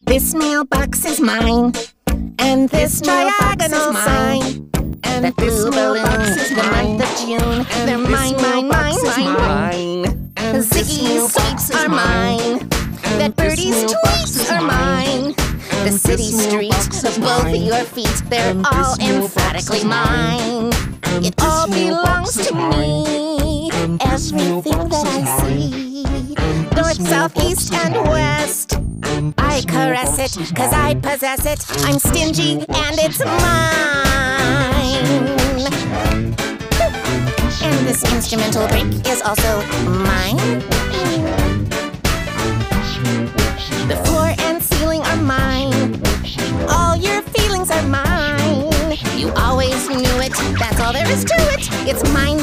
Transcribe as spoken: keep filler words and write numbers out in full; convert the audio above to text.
This mailbox is mine, and this mailbox is mine, and that blue balloon is the month of June. They're mine, mine, mine, mine, mine. Ziggy's sweeps are mine. That birdie's tweets are mine. The city streets of both your feet, they're all emphatically mine. It all belongs to me, everything that I see. North, south, east, and west, I caress it, cause I possess it. I'm stingy and it's mine. And this instrumental break is also mine. The floor and ceiling are mine. All your feelings are mine. You always knew it, that's all there is to it. It's mine.